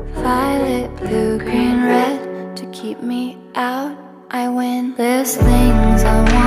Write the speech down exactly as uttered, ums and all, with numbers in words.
Violet, blue, green, red. To keep me out, I win. There's things I want